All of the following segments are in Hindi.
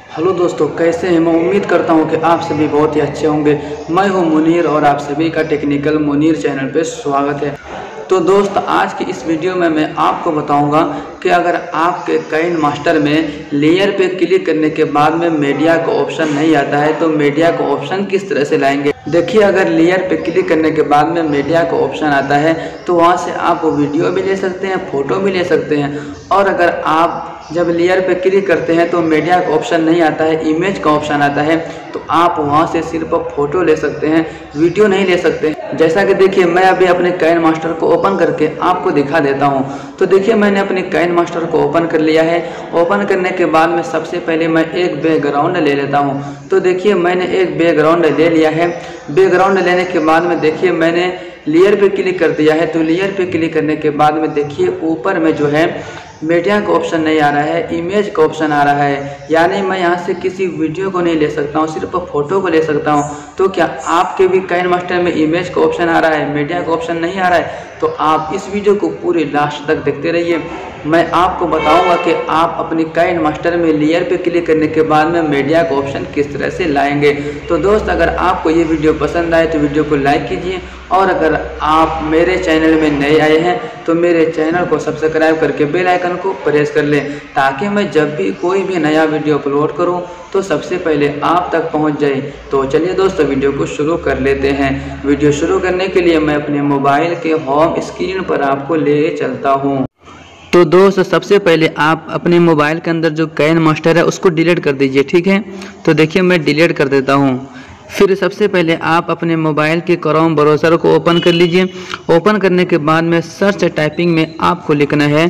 हेलो दोस्तों, कैसे हैं। मैं उम्मीद करता हूं कि आप सभी बहुत ही अच्छे होंगे। मैं हूं मुनीर और आप सभी का टेक्निकल मुनीर चैनल पे स्वागत है। तो दोस्त, आज की इस वीडियो में मैं आपको बताऊंगा कि अगर आपके काइनमास्टर में लेयर पे क्लिक करने के बाद में मीडिया का ऑप्शन नहीं आता है तो मीडिया का ऑप्शन किस तरह से लाएंगे। देखिए, अगर लेयर पे क्लिक करने के बाद में मीडिया का ऑप्शन आता है तो वहाँ से आप वीडियो भी ले सकते हैं, फ़ोटो भी ले सकते हैं। और अगर आप जब लेयर पे क्लिक करते हैं तो मीडिया का ऑप्शन नहीं आता है, इमेज का ऑप्शन आता है, तो आप वहां से सिर्फ फ़ोटो ले सकते हैं, वीडियो नहीं ले सकते। जैसा कि देखिए, मैं अभी अपने काइनमास्टर को ओपन करके आपको दिखा देता हूं। तो देखिए, मैंने अपने काइनमास्टर को ओपन कर लिया है। ओपन करने के बाद में सबसे पहले मैं एक बैकग्राउंड ले लेता हूँ। तो देखिए, मैंने एक बैकग्राउंड ले लिया है। बैकग्राउंड लेने के बाद में देखिए, मैंने लेयर पे क्लिक कर दिया है। तो लेयर पे क्लिक करने के बाद में देखिए, ऊपर में जो है मीडिया का ऑप्शन नहीं आ रहा है, इमेज का ऑप्शन आ रहा है। यानी मैं यहाँ से किसी वीडियो को नहीं ले सकता हूँ, सिर्फ फ़ोटो को ले सकता हूँ। तो क्या आपके भी काइनमास्टर में इमेज का ऑप्शन आ रहा है, मीडिया का ऑप्शन नहीं आ रहा है? तो आप इस वीडियो को पूरी लास्ट तक देखते रहिए। मैं आपको बताऊंगा कि आप अपनी काइनमास्टर में लेयर पे क्लिक करने के बाद में मीडिया का ऑप्शन किस तरह से लाएंगे। तो दोस्त, अगर आपको ये वीडियो पसंद आए तो वीडियो को लाइक कीजिए, और अगर आप मेरे चैनल में नए आए हैं तो मेरे चैनल को सब्सक्राइब करके बेल आइकन को प्रेस कर लें, ताकि मैं जब भी कोई भी नया वीडियो अपलोड करूं तो सबसे पहले आप तक पहुंच जाए। तो चलिए दोस्तों, वीडियो को शुरू कर लेते हैं। वीडियो शुरू करने के लिए मैं अपने मोबाइल के होम स्क्रीन पर आपको ले चलता हूँ। तो दोस्त, सबसे पहले आप अपने मोबाइल के अंदर जो काइनमास्टर है उसको डिलीट कर दीजिए, ठीक है। तो देखिए, मैं डिलीट कर देता हूँ। फिर सबसे पहले आप अपने मोबाइल के क्रोम ब्राउज़र को ओपन कर लीजिए। ओपन करने के बाद में सर्च टाइपिंग में आपको लिखना है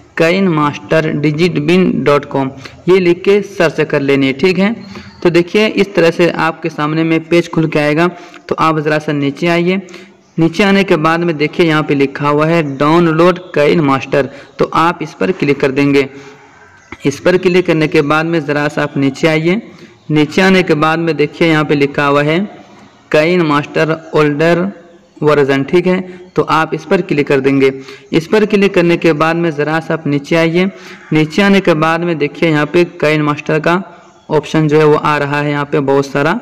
kainmasterdigitbin.com। ये लिख के सर्च कर लेनी है, ठीक है। तो देखिए, इस तरह से आपके सामने में पेज खुल के आएगा। तो आप ज़रा सा नीचे आइए। नीचे आने के बाद में देखिए, यहाँ पे लिखा हुआ है डाउनलोड काइनमास्टर। तो आप इस पर क्लिक कर देंगे। इस पर क्लिक करने के बाद में ज़रा सा आप नीचे आइए। नीचे आने के बाद में देखिए, यहाँ पे लिखा हुआ है काइनमास्टर ओल्डर वर्जन, ठीक है। तो आप इस पर क्लिक कर देंगे। इस पर क्लिक करने के बाद में ज़रा सा आप नीचे आइए। नीचे आने के बाद में देखिए, यहाँ पे काइनमास्टर का ऑप्शन जो है वो आ रहा है, यहाँ पे बहुत सारा।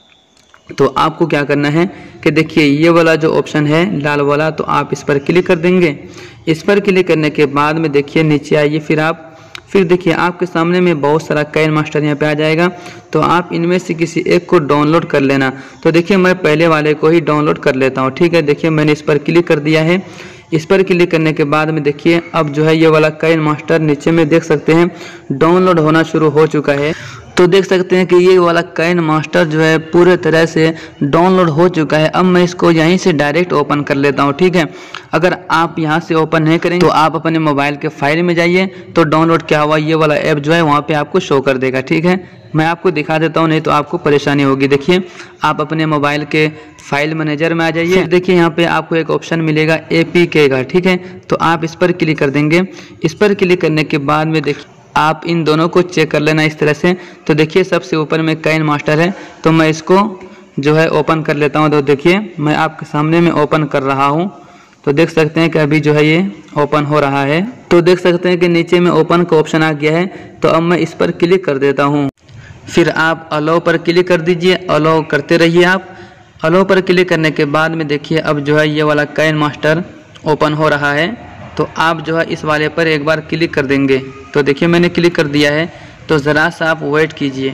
तो आपको क्या करना है कि देखिए, ये वाला जो ऑप्शन है लाल वाला, तो आप इस पर क्लिक कर देंगे। इस पर क्लिक करने के बाद में देखिए, नीचे आइए। फिर देखिए, आपके सामने में बहुत सारा काइनमास्टर यहाँ पे आ जाएगा। तो आप इनमें से किसी एक को डाउनलोड कर लेना। तो देखिए, मैं पहले वाले को ही डाउनलोड कर लेता हूँ, ठीक है। देखिए, मैंने इस पर क्लिक कर दिया है। इस पर क्लिक करने के बाद में देखिए, अब जो है ये वाला काइनमास्टर नीचे में देख सकते हैं डाउनलोड होना शुरू हो चुका है। तो देख सकते हैं कि ये वाला काइनमास्टर जो है पूरे तरह से डाउनलोड हो चुका है। अब मैं इसको यहीं से डायरेक्ट ओपन कर लेता हूँ, ठीक है। अगर आप यहाँ से ओपन नहीं करेंगे तो आप अपने मोबाइल के फाइल में जाइए, तो डाउनलोड क्या हुआ ये वाला ऐप जो है वहाँ पे आपको शो कर देगा, ठीक है। मैं आपको दिखा देता हूँ, नहीं तो आपको परेशानी होगी। देखिए, आप अपने मोबाइल के फाइल मैनेजर में आ जाइए। देखिए, यहाँ पे आपको एक ऑप्शन मिलेगा APK का, ठीक है। तो आप इस पर क्लिक कर देंगे। इस पर क्लिक करने के बाद में देखिए, आप इन दोनों को चेक कर लेना इस तरह से। तो देखिए, सबसे ऊपर में काइनमास्टर है, तो मैं इसको जो है ओपन कर लेता हूँ। तो देखिए, मैं आपके सामने में ओपन कर रहा हूँ। तो देख सकते हैं कि अभी जो है ये ओपन हो रहा है। तो देख सकते हैं कि नीचे में ओपन का ऑप्शन आ गया है। तो अब मैं इस पर क्लिक कर देता हूँ। फिर आप अलाउ पर क्लिक कर दीजिए। अलाउ करते रहिए आप। अलाउ पर क्लिक करने के बाद में देखिए, अब जो है ये वाला काइनमास्टर ओपन हो रहा है। तो आप जो है इस वाले पर एक बार क्लिक कर देंगे। तो देखिए, मैंने क्लिक कर दिया है। तो ज़रा सा आप वेट कीजिए।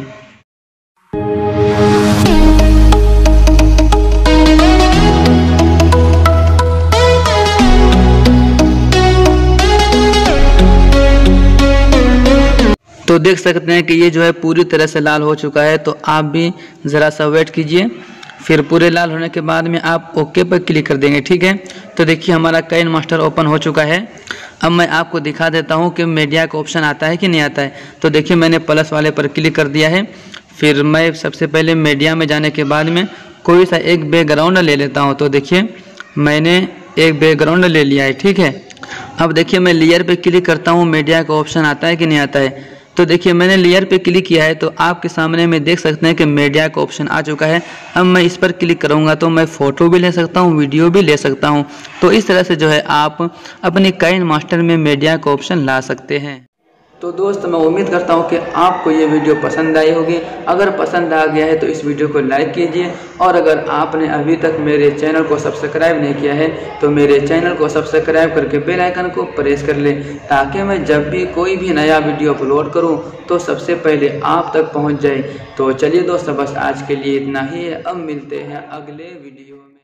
तो देख सकते हैं कि ये जो है पूरी तरह से लाल हो चुका है। तो आप भी ज़रा सा वेट कीजिए। फिर पूरे लाल होने के बाद में आप ओके पर क्लिक कर देंगे, ठीक है। तो देखिए, हमारा काइनमास्टर ओपन हो चुका है। अब मैं आपको दिखा देता हूँ कि मीडिया का ऑप्शन आता है कि नहीं आता है। तो देखिए, मैंने प्लस वाले पर क्लिक कर दिया है। फिर मैं सबसे पहले मीडिया में जाने के बाद में कोई सा एक बैकग्राउंड ले लेता हूँ। तो देखिए, मैंने एक बैकग्राउंड ले लिया है, ठीक है। अब देखिए, मैं लेयर पे क्लिक करता हूँ, मीडिया का ऑप्शन आता है कि नहीं आता है। तो देखिए, मैंने लेयर पे क्लिक किया है। तो आपके सामने में देख सकते हैं कि मीडिया का ऑप्शन आ चुका है। अब मैं इस पर क्लिक करूंगा तो मैं फ़ोटो भी ले सकता हूं, वीडियो भी ले सकता हूं। तो इस तरह से जो है आप अपनी काइनमास्टर में मीडिया का ऑप्शन ला सकते हैं। तो दोस्त मैं उम्मीद करता हूँ कि आपको ये वीडियो पसंद आई होगी। अगर पसंद आ गया है तो इस वीडियो को लाइक कीजिए, और अगर आपने अभी तक मेरे चैनल को सब्सक्राइब नहीं किया है तो मेरे चैनल को सब्सक्राइब करके बेल आइकन को प्रेस कर लें, ताकि मैं जब भी कोई भी नया वीडियो अपलोड करूँ तो सबसे पहले आप तक पहुँच जाए। तो चलिए दोस्तों, बस आज के लिए इतना ही है। अब मिलते हैं अगले वीडियो में।